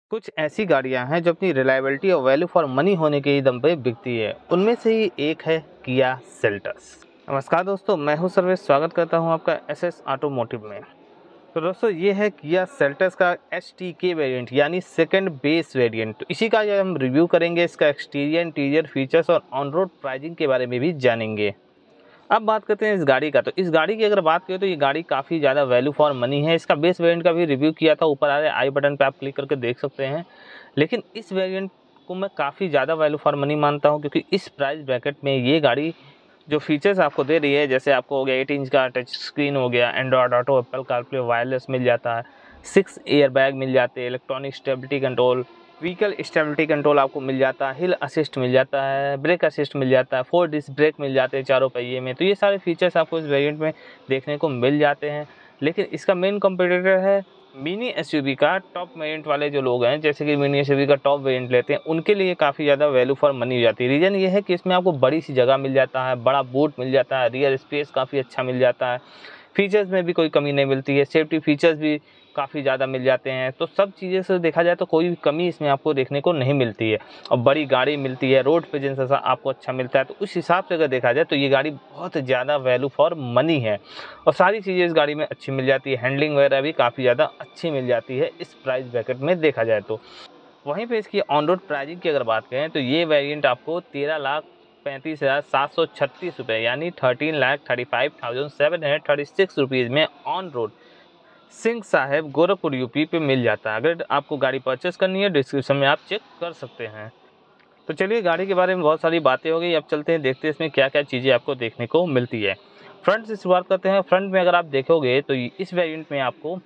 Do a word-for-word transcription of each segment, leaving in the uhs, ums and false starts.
कुछ ऐसी गाड़ियां हैं जो अपनी रिलायबिलिटी और वैल्यू फॉर मनी होने के ही दम पे बिकती है। उनमें से ही एक है किया सेल्टोस। नमस्कार दोस्तों, मैं हूं सर्वेश। स्वागत करता हूं आपका एसएस ऑटोमोटिव में। तो दोस्तों, ये है किया सेल्टोस का एच टी के वेरिएंट यानी सेकंड बेस वेरिएंट। तो इसी का आज हम रिव्यू करेंगे। इसका एक्सटीरियर, इंटीरियर फीचर्स और ऑन रोड प्राइसिंग के बारे में भी जानेंगे। अब बात करते हैं इस गाड़ी का। तो इस गाड़ी की अगर बात करें तो ये गाड़ी काफ़ी ज़्यादा वैल्यू फॉर मनी है। इसका बेस वेरिएंट का भी रिव्यू किया था, ऊपर आ रहे आई बटन पे आप क्लिक करके देख सकते हैं। लेकिन इस वेरिएंट को मैं काफ़ी ज़्यादा वैल्यू फॉर मनी मानता हूँ, क्योंकि इस प्राइस ब्रैकेट में ये गाड़ी जो फीचर्स आपको दे रही है, जैसे आपको हो गया एट इंच का टच स्क्रीन, हो गया Android Auto, Apple CarPlay wireless मिल जाता है, सिक्स एयर बैग मिल जाते हैं, electronic stability control, vehicle stability control आपको मिल जाता है, हिल असिस्ट मिल जाता है, ब्रेक असिस्ट मिल जाता है, फोर डिस्क ब्रेक मिल जाते हैं चारों पहिए में। तो ये सारे फीचर्स आपको इस वेरिएंट में देखने को मिल जाते हैं। लेकिन इसका मेन कॉम्पिटिटर है मिनी एसयूवी का टॉप वेरिएंट वाले जो लोग हैं, जैसे कि मिनी एसयूवी का टॉप वेरिएंट लेते हैं, उनके लिए काफ़ी ज़्यादा वैल्यू फॉर मनी हो जाती है। रीज़न ये है कि इसमें आपको बड़ी सी जगह मिल जाता है, बड़ा बूट मिल जाता है, रियर स्पेस काफ़ी अच्छा मिल जाता है, फीचर्स में भी कोई कमी नहीं मिलती है, सेफ्टी फीचर्स भी काफ़ी ज़्यादा मिल जाते हैं। तो सब चीज़ें से देखा जाए तो कोई भी कमी इसमें आपको देखने को नहीं मिलती है। और बड़ी गाड़ी मिलती है, रोड प्रेजेंस ऐसा आपको अच्छा मिलता है। तो उस हिसाब से अगर देखा जाए तो ये गाड़ी बहुत ज़्यादा वैल्यू फॉर मनी है और सारी चीज़ें इस गाड़ी में अच्छी मिल जाती है। हैंडलिंग वगैरह भी काफ़ी ज़्यादा अच्छी मिल जाती है इस प्राइस ब्रैकेट में देखा जाए तो। वहीं पे इसकी ऑन रोड प्राइसिंग की अगर बात करें तो ये वेरिएंट आपको तेरह लाख पैंतीस हज़ार सात सौ छत्तीस रुपये यानी thirteen lakh thirty five thousand seven hundred thirty six rupees में on road Singh Saheb Gorakhpur UP पे मिल जाता है। अगर आपको गाड़ी परचेस करनी है, डिस्क्रिप्शन में आप चेक कर सकते हैं। तो चलिए, गाड़ी के बारे में बहुत सारी बातें हो गई, अब चलते हैं देखते हैं इसमें क्या क्या चीज़ें आपको देखने को मिलती है। फ्रंट से शुरुआत करते हैं। फ्रंट में अगर आप देखोगे तो इस वेरिएंट में आपको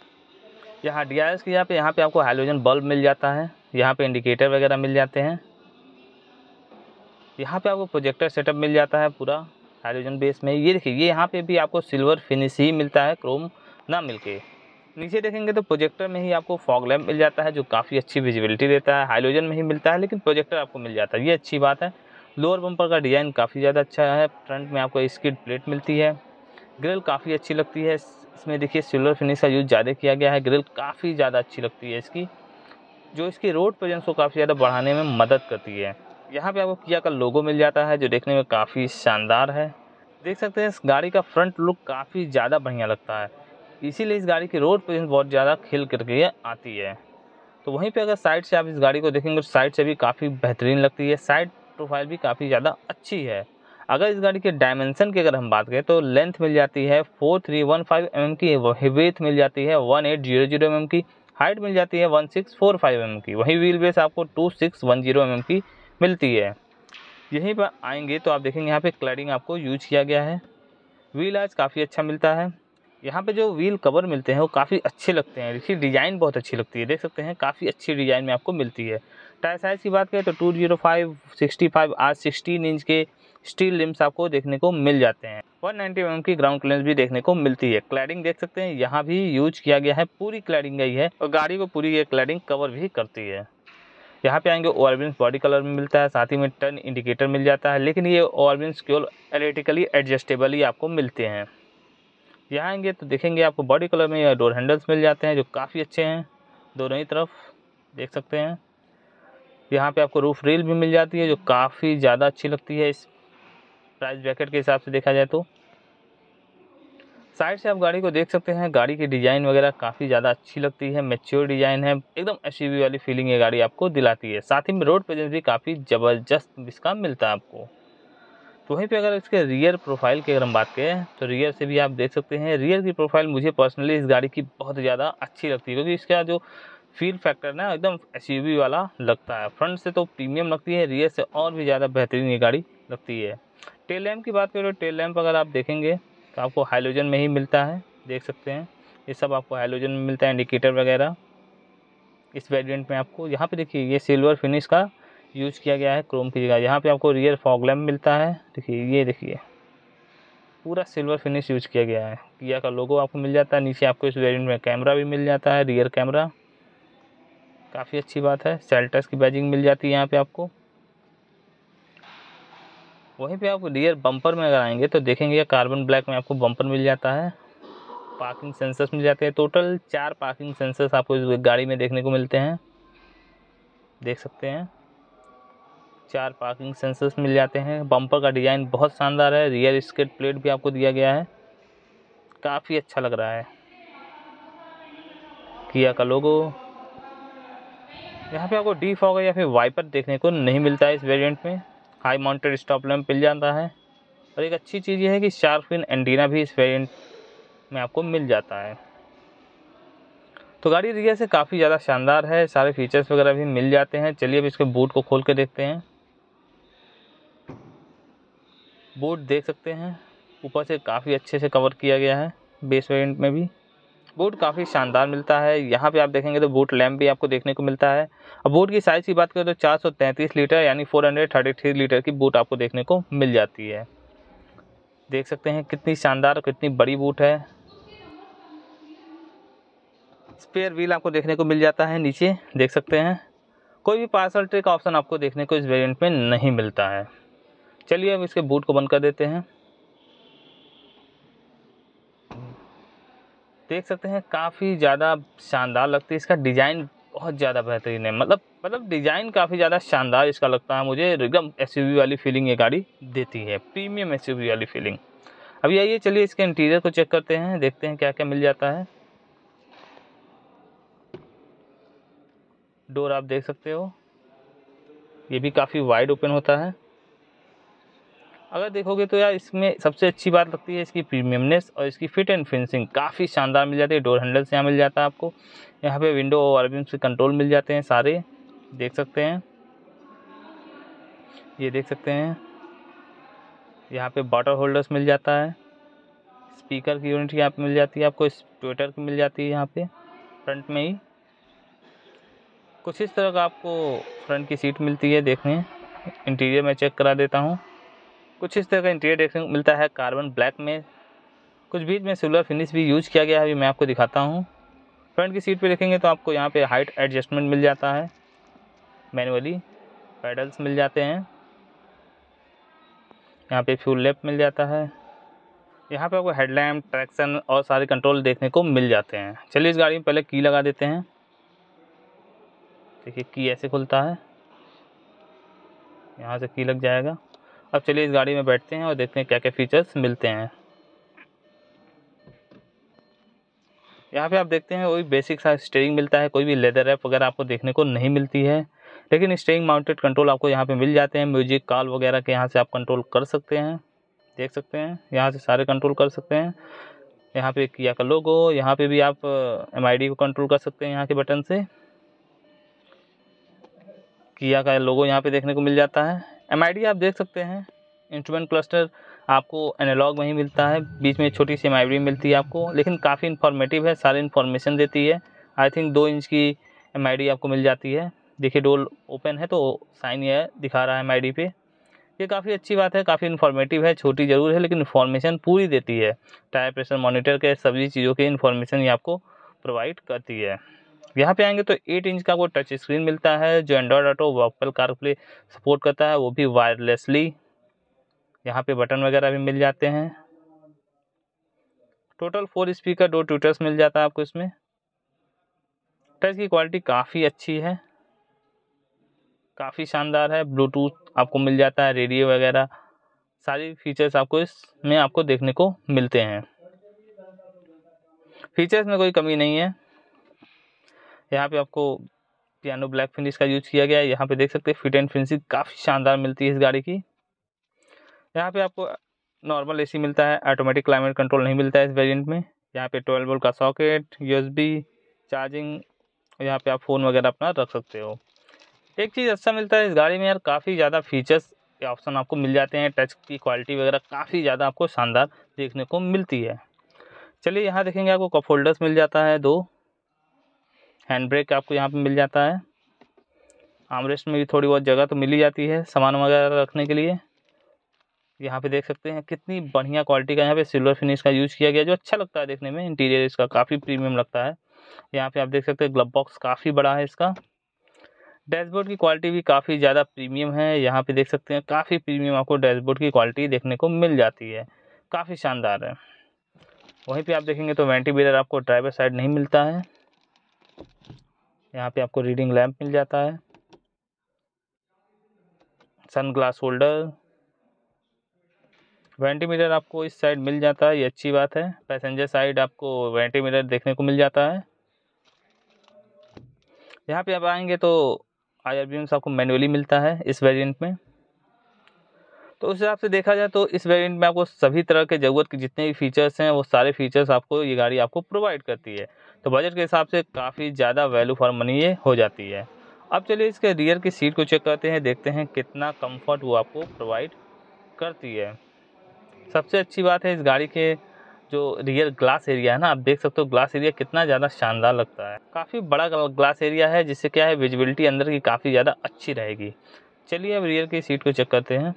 यहाँ डी आई एस की यहाँ पे यहाँ पे आपको हैलोजन बल्ब मिल जाता है, यहाँ पे इंडिकेटर वगैरह मिल जाते हैं, यहाँ पे आपको प्रोजेक्टर सेटअप मिल जाता है पूरा हैलोजन बेस में। ये देखिए, ये यहाँ पे भी आपको सिल्वर फिनिश ही मिलता है, क्रोम ना मिलके। नीचे देखेंगे तो प्रोजेक्टर में ही आपको फॉग लैम्प मिल जाता है, जो काफ़ी अच्छी विजिबिलिटी देता है। हाइलोजन में ही मिलता है लेकिन प्रोजेक्टर आपको मिल जाता है, ये अच्छी बात है। लोअर बम्पर का डिज़ाइन काफ़ी ज़्यादा अच्छा है। फ्रंट में आपको स्किड प्लेट मिलती है। ग्रिल काफ़ी अच्छी लगती है, इसमें देखिए सिल्वर फिनिश का यूज़ ज़्यादा किया गया है। ग्रिल काफ़ी ज़्यादा अच्छी लगती है इसकी, जो इसकी रोड प्रेजेंस को काफ़ी ज़्यादा बढ़ाने में मदद करती है। यहाँ पे आपको किया का लोगो मिल जाता है, जो देखने में काफ़ी शानदार है। देख सकते हैं इस गाड़ी का फ्रंट लुक काफ़ी ज़्यादा बढ़िया लगता है, इसीलिए इस गाड़ी की रोड प्रेजेंस बहुत ज़्यादा खिल करके आती है। तो वहीं पे अगर साइड से आप इस गाड़ी को देखेंगे तो साइड से भी काफ़ी बेहतरीन लगती है। साइड प्रोफाइल भी काफ़ी ज़्यादा अच्छी है। अगर इस गाड़ी के डायमेंशन की अगर हम बात करें तो लेंथ मिल जाती है four three one five M M की, विड्थ मिल जाती है one eight zero zero M M की, हाइट मिल जाती है one six four five M M की। वहीं व्हील बेस आपको two six one zero M M की मिलती है। यहीं पर आएंगे तो आप देखेंगे यहाँ पे क्लैडिंग आपको यूज किया गया है। व्हील आज काफ़ी अच्छा मिलता है। यहाँ पे जो व्हील कवर मिलते हैं वो काफ़ी अच्छे लगते हैं, देखिए डिज़ाइन बहुत अच्छी लगती है, देख सकते हैं काफ़ी अच्छी डिज़ाइन में आपको मिलती है। टायर साइज़ की बात करें तो two zero five sixty five आज सिक्सटीन इंच के स्टील रिम्स आपको देखने को मिल जाते हैं। वन नाइंटी एम एम की ग्राउंड क्लियरेंस भी देखने को मिलती है। क्लैडिंग देख सकते हैं यहाँ भी यूज किया गया है, पूरी क्लैडिंग गई है और गाड़ी को पूरी ये क्लैडिंग कवर भी करती है। यहाँ पे आएंगे ओवरब्रिंग्स बॉडी कलर में मिलता है, साथ ही में टर्न इंडिकेटर मिल जाता है, लेकिन ये ओवरब्रिंग्स केवल इलेक्ट्रिकली एडजस्टेबल ही आपको मिलते हैं। यहाँ आएंगे तो देखेंगे आपको बॉडी कलर में डोर हैंडल्स मिल जाते हैं, जो काफ़ी अच्छे हैं दोनों ही तरफ, देख सकते हैं। यहाँ पे आपको रूफ रेल भी मिल जाती है, जो काफ़ी ज़्यादा अच्छी लगती है इस प्राइस ब्रैकेट के हिसाब से देखा जाए तो। साइड से आप गाड़ी को देख सकते हैं, गाड़ी की डिज़ाइन वगैरह काफ़ी ज़्यादा अच्छी लगती है, मैच्योर डिज़ाइन है, एकदम एसयूवी वाली फीलिंग ये गाड़ी आपको दिलाती है। साथ ही में रोड प्रेजेंस भी काफ़ी ज़बरदस्त इसका मिलता है आपको। तो वहीं पे अगर इसके रियर प्रोफाइल की अगर हम बात करें तो रियर से भी आप देख सकते हैं, रियर की प्रोफाइल मुझे पर्सनली इस गाड़ी की बहुत ज़्यादा अच्छी लगती है, क्योंकि इसका जो फील फैक्टर ना एकदम एसयूवी वाला लगता है। फ्रंट से तो प्रीमियम लगती है, रियर से और भी ज़्यादा बेहतरीन ये गाड़ी लगती है। टेल लैम्प की बात करें तो टेल लैम्प अगर आप देखेंगे तो आपको हाइलोजन में ही मिलता है, देख सकते हैं ये सब आपको हाइलोजन में मिलता है, इंडिकेटर वगैरह इस वेरिएंट में आपको। यहाँ पे देखिए ये सिल्वर फिनिश का यूज किया गया है क्रोम की जगह। यहाँ पे आपको रियर फॉग लैम्प मिलता है, देखिए ये देखिए पूरा सिल्वर फिनिश यूज किया गया है। किया का लोगो आपको मिल जाता है। नीचे आपको इस वेरिएंट में कैमरा भी मिल जाता है, रियर कैमरा, काफ़ी अच्छी बात है। सेल्टस की बैजिंग मिल जाती है यहाँ पे आपको। वहीं पे आप रियर बम्पर में अगर आएंगे तो देखेंगे कार्बन ब्लैक में आपको बम्पर मिल जाता है, पार्किंग सेंसर्स मिल जाते हैं। टोटल चार पार्किंग सेंसर्स आपको इस गाड़ी में देखने को मिलते हैं। देख सकते हैं। चार पार्किंग सेंसर्स मिल जाते हैं। बम्पर का डिज़ाइन बहुत शानदार है। रियर स्किड प्लेट भी आपको दिया गया है, काफ़ी अच्छा लग रहा है। किया का लोगो। यहाँ पे आपको डी फॉग या फिर वाइपर देखने को नहीं मिलता है इस वेरिएंट में। हाई माउंटेड स्टॉप लैंप मिल जाता है और एक अच्छी चीज़ ये है कि शार्क फिन एंटीना भी इस वेरिएंट में आपको मिल जाता है। तो गाड़ी रियर से काफ़ी ज़्यादा शानदार है, सारे फीचर्स वगैरह भी मिल जाते हैं। चलिए अब इसके बूट को खोल के देखते हैं। बूट देख सकते हैं, ऊपर से काफ़ी अच्छे से कवर किया गया है। बेस वेरिएंट में भी बूट काफ़ी शानदार मिलता है। यहाँ पे आप देखेंगे तो बूट लैम्प भी आपको देखने को मिलता है। अब बूट की साइज़ की बात करें तो चार सौ तैंतीस लीटर यानी चार सौ तैंतीस लीटर की बूट आपको देखने को मिल जाती है। देख सकते हैं कितनी शानदार और कितनी बड़ी बूट है। स्पेयर व्हील आपको देखने को मिल जाता है नीचे, देख सकते हैं। कोई भी पार्सल ट्रे का ऑप्शन आपको देखने को इस वेरिएंट में नहीं मिलता है। चलिए अब इसके बूट को बंद कर देते हैं। देख सकते हैं काफ़ी ज़्यादा शानदार लगती है। इसका डिज़ाइन बहुत ज़्यादा बेहतरीन है, मतलब मतलब डिज़ाइन काफ़ी ज़्यादा शानदार इसका लगता है मुझे। एकदम एसयूवी वाली फीलिंग ये गाड़ी देती है, प्रीमियम एसयूवी वाली फीलिंग। अभी आइए चलिए इसके इंटीरियर को चेक करते हैं, देखते हैं क्या क्या मिल जाता है। डोर आप देख सकते हो, ये भी काफ़ी वाइड ओपन होता है। अगर देखोगे तो यार इसमें सबसे अच्छी बात लगती है इसकी प्रीमियमनेस और इसकी फिट एंड फिनिशिंग काफ़ी शानदार मिल जाती है। डोर हैंडल्स यहाँ मिल जाता है आपको। यहाँ पे विंडो और विंग्स से कंट्रोल मिल जाते हैं सारे, देख सकते हैं। ये देख सकते हैं, यहाँ पे बॉटल होल्डर्स मिल जाता है। स्पीकर की यूनिट यहाँ पे मिल जाती है आपको, ट्विटर की मिल जाती है यहाँ पे फ्रंट में ही। कुछ इस तरह का आपको फ्रंट की सीट मिलती है। देखने इंटीरियर में चेक करा देता हूँ। कुछ इस तरह का इंटीरियर देखने को मिलता है कार्बन ब्लैक में। कुछ बीच में सिल्वर फिनिश भी यूज किया गया है, अभी मैं आपको दिखाता हूँ। फ्रंट की सीट पे देखेंगे तो आपको यहाँ पे हाइट एडजस्टमेंट मिल जाता है, मैनुअली पैडल्स मिल जाते हैं। यहाँ पे फ्यूल लैंप मिल जाता है। यहाँ पे आपको हेडलैम्प, ट्रैक्शन और सारे कंट्रोल देखने को मिल जाते हैं। चलिए इस गाड़ी में पहले की लगा देते हैं। देखिए की ऐसे खुलता है, यहाँ से की लग जाएगा। अब चलिए इस गाड़ी में बैठते हैं और देखते हैं क्या क्या फीचर्स मिलते हैं। यहाँ पे आप देखते हैं वही बेसिक सा स्टीयरिंग मिलता है, कोई भी लेदर रैप वगैरह आपको देखने को नहीं मिलती है। लेकिन स्टीयरिंग माउंटेड कंट्रोल आपको यहाँ पे मिल जाते हैं। म्यूजिक, कॉल वगैरह के यहाँ से आप कंट्रोल कर सकते हैं, देख सकते हैं। यहाँ से सारे कंट्रोल कर सकते हैं। यहाँ पे किया का लोगो, यहाँ पे भी आप एम आई डी को कंट्रोल कर सकते हैं यहाँ के बटन से। किया का लोगो यहाँ पे देखने को मिल जाता है। एम आई डी आप देख सकते हैं। इंस्ट्रूमेंट क्लस्टर आपको एनालॉग में ही मिलता है, बीच में छोटी सी एम आई डी मिलती है आपको, लेकिन काफ़ी इन्फॉर्मेटिव है, सारी इन्फॉर्मेशन देती है। आई थिंक दो इंच की एम आई डी आपको मिल जाती है। देखिए डोर ओपन है तो साइन ये दिखा रहा है एम आई डी पे। ये काफ़ी अच्छी बात है, काफ़ी इन्फॉर्मेटिव है, छोटी ज़रूर है लेकिन इन्फॉर्मेशन पूरी देती है। टायर प्रेशर मॉनिटर के सभी चीज़ों की इन्फॉर्मेशन ये आपको प्रोवाइड करती है। यहाँ पे आएंगे तो एट इंच का वो टच स्क्रीन मिलता है जो Android Auto, Apple CarPlay support करता है, वो भी वायरलेसली। यहाँ पे बटन वगैरह भी मिल जाते हैं। टोटल फोर स्पीकर, दो ट्विटर्स मिल जाता है आपको इसमें। टच की क्वालिटी काफ़ी अच्छी है, काफ़ी शानदार है। ब्लूटूथ आपको मिल जाता है, रेडियो वगैरह सारी फीचर्स आपको इसमें आपको देखने को मिलते हैं। फीचर्स में कोई कमी नहीं है। यहाँ पे आपको पियानो ब्लैक फिनिश का यूज किया गया है। यहाँ पे देख सकते हैं फिट एंड फिनिशिंग काफ़ी शानदार मिलती है इस गाड़ी की। यहाँ पे आपको नॉर्मल एसी मिलता है, ऑटोमेटिक क्लाइमेट कंट्रोल नहीं मिलता है इस वेरिएंट में। यहाँ पे ट्वेल्व वोल्ट का सॉकेट, यूएसबी चार्जिंग, यहाँ पे आप फ़ोन वगैरह अपना रख सकते हो। एक चीज़ अच्छा मिलता है इस गाड़ी में यार, काफ़ी ज़्यादा फीचर्स के ऑप्शन आपको मिल जाते हैं। टच की क्वालिटी वगैरह काफ़ी ज़्यादा आपको शानदार देखने को मिलती है। चलिए यहाँ देखेंगे आपको कप होल्डर्स मिल जाता है दो। हैंड ब्रेक आपको यहाँ पे मिल जाता है। आर्मरेस्ट में भी थोड़ी बहुत जगह तो मिल ही जाती है सामान वगैरह रखने के लिए। यहाँ पे देख सकते हैं कितनी बढ़िया क्वालिटी का यहाँ पे सिल्वर फिनिश का यूज किया गया जो अच्छा लगता है देखने में। इंटीरियर इसका काफ़ी प्रीमियम लगता है। यहाँ पे आप देख सकते हैं ग्लव बॉक्स काफ़ी बड़ा है इसका। डैशबोर्ड की क्वालिटी भी काफ़ी ज़्यादा प्रीमियम है। यहाँ पे देख सकते हैं काफ़ी प्रीमियम आपको डैशबोर्ड की क्वालिटी देखने को मिल जाती है, काफ़ी शानदार है। वहीं पे आप देखेंगे तो वेंटी मिरर आपको ड्राइवर साइड नहीं मिलता है। यहाँ पे आपको रीडिंग लैंप मिल जाता है। Sun glass holder, vanity mirror आपको इस साइड मिल जाता है, ये अच्छी बात है। पैसेंजर साइड आपको वेंटी मिरर देखने को मिल जाता है। यहाँ पे आप आएंगे तो आई आर बीम्स आपको मैनुअली मिलता है इस वेरिएंट में। तो उस हिसाब से देखा जाए तो इस वेरिएंट में आपको सभी तरह के ज़रूरत के जितने भी फीचर्स हैं वो सारे फीचर्स आपको ये गाड़ी आपको प्रोवाइड करती है। तो बजट के हिसाब से काफ़ी ज़्यादा वैल्यू फॉर मनी ये हो जाती है। अब चलिए इसके रियर की सीट को चेक करते हैं, देखते हैं कितना कंफर्ट वो आपको प्रोवाइड करती है। सबसे अच्छी बात है इस गाड़ी के जो रियर ग्लास एरिया है ना, आप देख सकते हो ग्लास एरिया कितना ज़्यादा शानदार लगता है। काफ़ी बड़ा ग्लास एरिया है जिससे क्या है विजिबिलिटी अंदर की काफ़ी ज़्यादा अच्छी रहेगी। चलिए अब रियर की सीट को चेक करते हैं।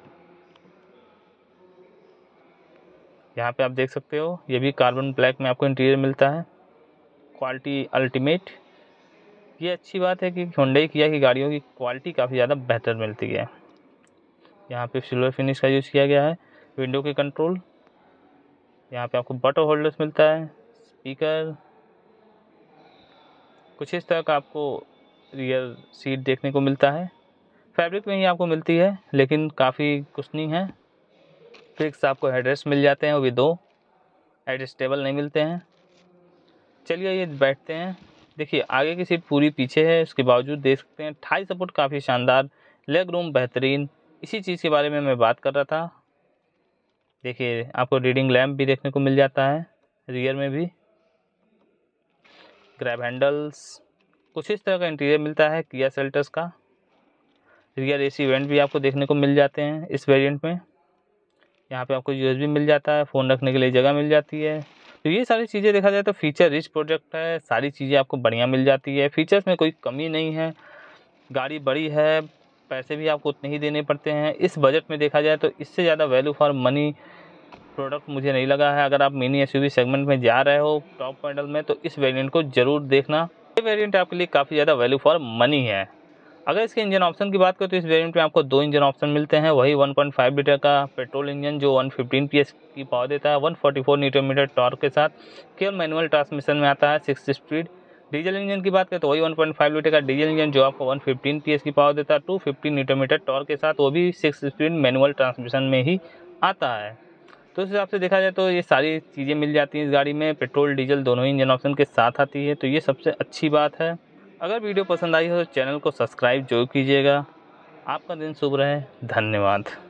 यहाँ पे आप देख सकते हो ये भी कार्बन ब्लैक में आपको इंटीरियर मिलता है, क्वालिटी अल्टीमेट। ये अच्छी बात है कि हुंडई किया की गाड़ियों की क्वालिटी काफ़ी ज़्यादा बेहतर मिलती है। यहाँ पे सिल्वर फिनिश का यूज़ किया गया है। विंडो के कंट्रोल, यहाँ पे आपको बटन होल्डर्स मिलता है, स्पीकर, कुछ इस तरह का आपको रियर सीट देखने को मिलता है। फैब्रिक में ही आपको मिलती है लेकिन काफ़ी कुशनिंग है। फिक्स आपको हेडरेस्ट मिल जाते हैं, वो भी दो, एडजस्टेबल नहीं मिलते हैं। चलिए ये बैठते हैं। देखिए आगे की सीट पूरी पीछे है, उसके बावजूद देख सकते हैं थाई सपोर्ट काफ़ी शानदार, लेग रूम बेहतरीन। इसी चीज़ के बारे में मैं बात कर रहा था। देखिए आपको रीडिंग लैम्प भी देखने को मिल जाता है रियर में भी। ग्रैब हैंडल्स, कुछ इस तरह का इंटीरियर मिलता है किया सेल्टर्स का। रियर एसी वेंट भी आपको देखने को मिल जाते हैं इस वेरिएंट में। यहाँ पे आपको यूएसबी मिल जाता है, फ़ोन रखने के लिए जगह मिल जाती है। तो ये सारी चीज़ें देखा जाए तो फीचर रिच प्रोडक्ट है, सारी चीज़ें आपको बढ़िया मिल जाती है। फीचर्स में कोई कमी नहीं है, गाड़ी बड़ी है, पैसे भी आपको उतने ही देने पड़ते हैं। इस बजट में देखा जाए तो इससे ज़्यादा वैल्यू फॉर मनी प्रोडक्ट मुझे नहीं लगा है। अगर आप मिनी एसयूवी सेगमेंट में जा रहे हो टॉप मॉडल में तो इस वेरिएंट को ज़रूर देखना। ये वेरिएंट आपके लिए काफ़ी ज़्यादा वैल्यू फॉर मनी है। अगर इसके इंजन ऑप्शन की बात करें तो इस वेरिएंट में आपको दो इंजन ऑप्शन मिलते हैं। वही वन पॉइंट फाइव लीटर का पेट्रोल इंजन जो वन फिफ्टीन पीएस की पावर देता है, one forty four newton metre torque के साथ, केवल मैनुअल ट्रांसमिशन में आता है, सिक्स स्पीड। डीजल इंजन की बात करें तो वही वन पॉइंट फाइव लीटर का डीजल इंजन जो आपको वन फिफ्टीन पीएस की पावर देता है, two fifty newton metre torque के साथ, वो भी सिक्स स्पीड मैनुअल ट्रांसमिशन में ही आता है। तो उस हिसाब से देखा जाए तो ये सारी चीज़ें मिल जाती हैं इस गाड़ी में, पेट्रोल डीजल दोनों ही इंजन ऑप्शन के साथ आती है, तो ये सबसे अच्छी बात है। अगर वीडियो पसंद आई हो तो चैनल को सब्सक्राइब जरूर कीजिएगा। आपका दिन शुभ रहे, धन्यवाद।